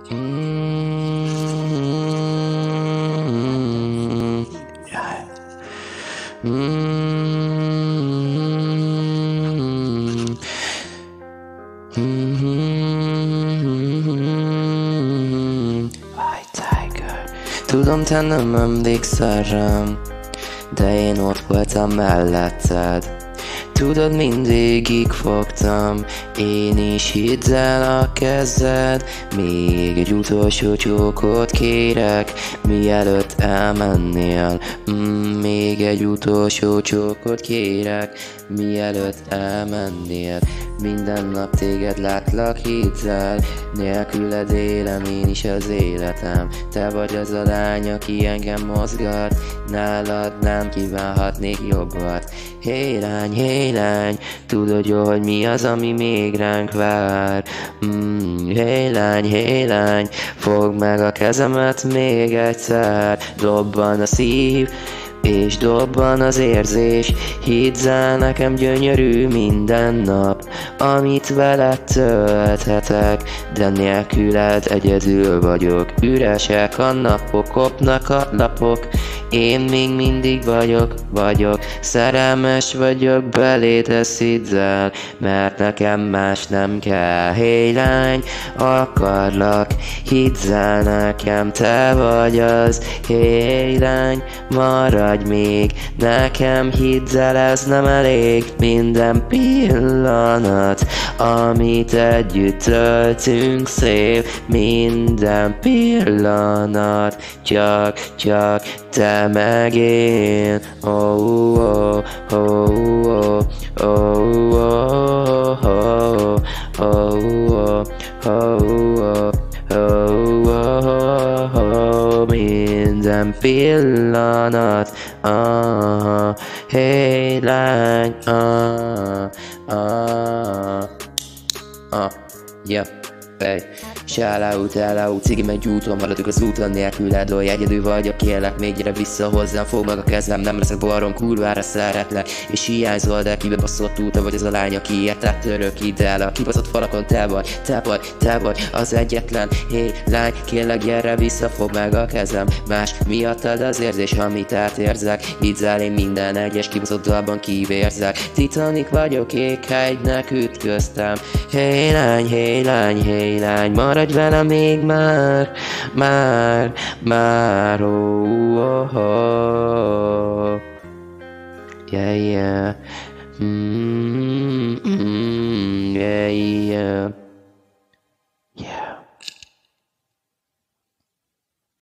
Mm, yeah. Mm, White Tiger. Tudom, te nem emlékszel rám, de én ott voltam melletted. Tudod, mindig fogtam, én is hidd el a kezed. Még egy utolsó csókot kérek, mielőtt elmennél. Még egy utolsó csókot kérek, mielőtt elmennél. Minden nap téged látlak, hidd el, nélküled élem én is az életem. Te vagy az a lány, aki engem mozgat, nálad nem kívánhatnék jobbat. Hé lány, tudod jó, hogy mi az, ami még ránk vár. Hé lány, fogd meg a kezemet még egyszer. Dobban a szív, és dobban az érzés. Hidd el, nekem gyönyörű minden nap, amit veled tölthetek, de nélküled egyedül vagyok. Üresek a napok, kopnak a lapok, én még mindig vagyok, szerelmes vagyok beléd, ezt hidd el, mert nekem más nem kell. Hé lány, akarlak, hidd el nekem, te vagy az. Hé lány, maradj még, nekem hidd el, ez nem elég. Minden pillanat, amit együtt töltünk szép, minden pillanat, csak te meg én. Oh, oh, oh, oh, oh, oh, oh, oh, oh, oh, minden pillanat. Hey lány, yeah, hey. Shoutout, hello, cigi megy úton, maradok az úton nélküled, oly egyedül vagyok, kérlek még gyere vissza hozzám, fogd meg a kezem, nem leszek barom, kurvára szeretlek, és hiányzol, de kibaszott úton vagy az a lány, aki érted, török ide el, a kibaszott falakon te vagy az egyetlen. Hé lány, kérlek gyere vissza, fogd meg a kezem, más miattad az érzés, amit átérzek, hidd el, én minden egyes kibaszott dalban kivérzek, Titanic vagyok, éghegynek ütköztem. Hé lány, maradj velem még már, oh, yeah, yeah, yeah.